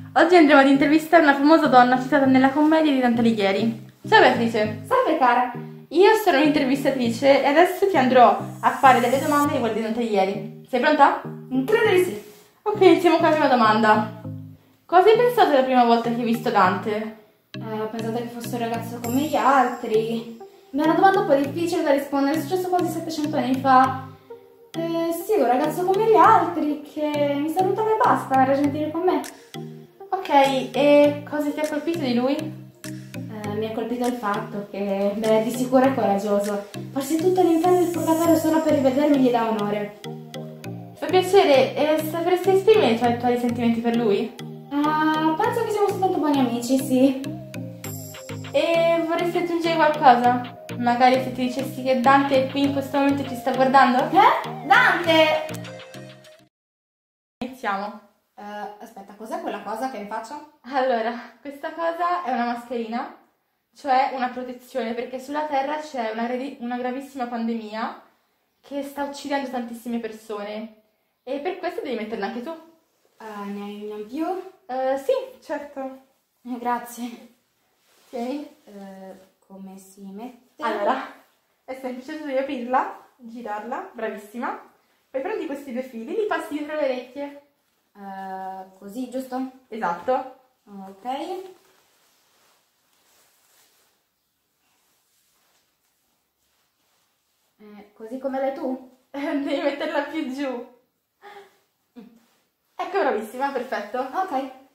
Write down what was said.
Oggi andremo ad intervistare una famosa donna citata nella commedia di Dante Alighieri. Ciao Beatrice! Salve cara! Io sono un'intervistatrice e adesso ti andrò a fare delle domande riguardo Dante Alighieri. Sei pronta? Credo di sì. Ok, iniziamo con la prima domanda. Cosa hai pensato la prima volta che hai visto Dante? Ho pensato che fosse un ragazzo come gli altri. Ma è una domanda un po' difficile da rispondere, è successo quasi 700 anni fa. Sì, un ragazzo come gli altri che mi salutava e basta, era gentile con me. Ok, e cosa ti ha colpito di lui? Mi ha colpito il fatto che, beh, di sicuro è coraggioso. Farsi tutto l'inferno e il purgatorio solo per rivedermi gli dà onore. Fa piacere, e sapresti esprimere i tuoi attuali sentimenti per lui? Penso che siamo soltanto buoni amici, sì. E vorresti aggiungere qualcosa? Magari se ti dicessi che Dante è qui in questo momento ci sta guardando? Dante! Iniziamo. Aspetta, cos'è quella cosa che mi faccio? Allora, questa cosa è una mascherina, cioè una protezione, perché sulla Terra c'è una gravissima pandemia che sta uccidendo tantissime persone e per questo devi metterla anche tu. Ne hai più? Sì, certo. Grazie. Tieni. Come si mette? Allora, è semplice, tu devi aprirla, girarla, bravissima. Poi prendi questi due fili, li passi dietro le orecchie. Così, giusto? Esatto. Ok. Così come l'hai tu? Devi metterla più giù. Ecco, bravissima, perfetto. Ok.